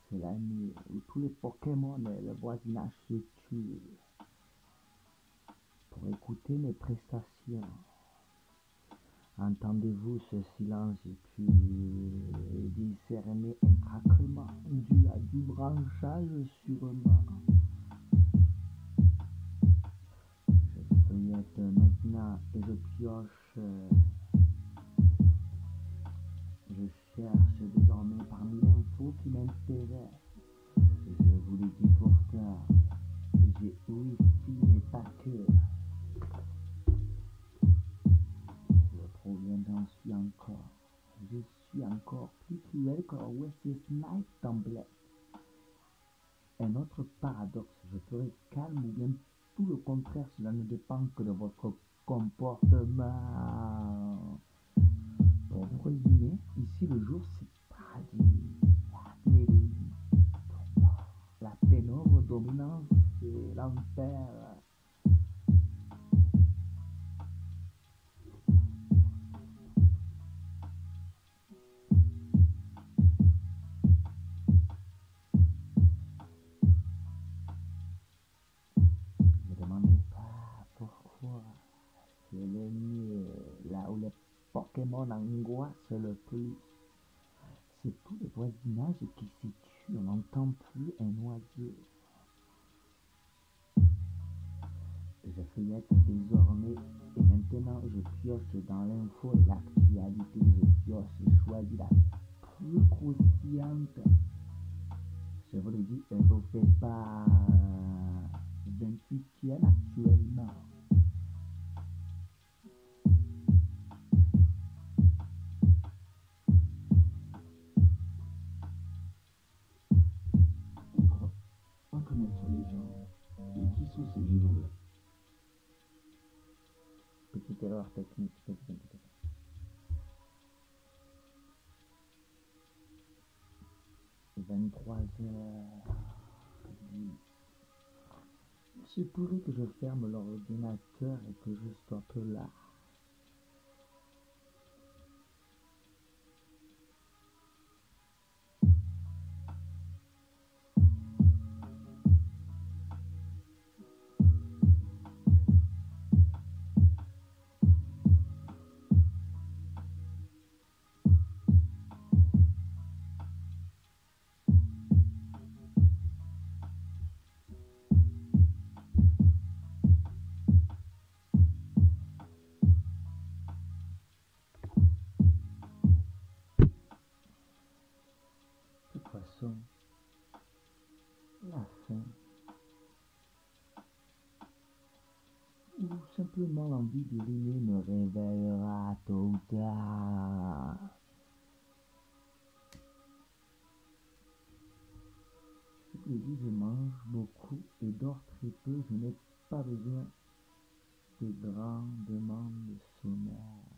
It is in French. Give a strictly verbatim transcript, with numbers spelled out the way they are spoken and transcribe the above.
C'est la nuit où tous les Pokémon et le voisinage se tuent pour écouter mes prestations. Entendez-vous ce silence et puis discernez un craquement dû à du branchage sûrement. Je feuillette maintenant et je pioche. Je cherche désormais parmi l'info qui m'intéresse. Je vous l'ai dit pourtant, j'ai Wi-Fi mais pas que. Le problème, j'en suis encore. Je suis encore plus cruel que Wesley Snipes d'emblée. Un autre paradoxe, je ferai calme ou bien tout le contraire, cela ne dépend que de votre comportement. Pour vous résumer, ici le jour c'est paradis, mais la pénombre dominante c'est l'enfer. Ne demandez pas pourquoi, c'est le mieux, là où les Pokémon angoissent le plus. C'est tout le voisinage qui s'y tue, on n'entend plus un oiseau. Je feuillette désormais et maintenant je pioche dans l'info et l'actualité. Je pioche et choisis la plus croustillante. Je vous le dis, elle ne fait pas vingt-huitième actuellement. Pas connaître les gens. Et qui sont ces gens-là? Petite erreur technique, ne vous inquiétez pas. vingt-trois heures dix. Il se pourrait que je ferme l'ordinateur et que je stoppe là. De toute façon, la faim ou simplement l'envie d'uriner me réveillera tôt ou tard. Je vous dis, je mange beaucoup et dors très peu. Je n'ai pas besoin de grandement de sommeil.